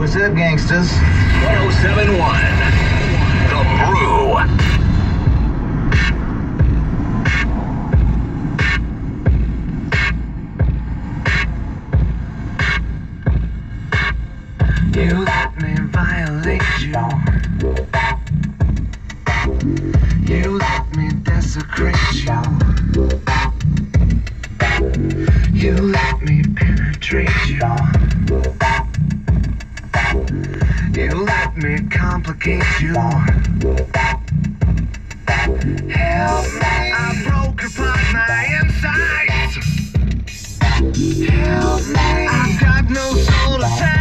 What's up, gangsters? 1071. The Brew. You let me violate you. You let me desecrate you. You let me penetrate you. You let me complicate you. Help me, I broke apart my insides. Help me, I've got no soul to save.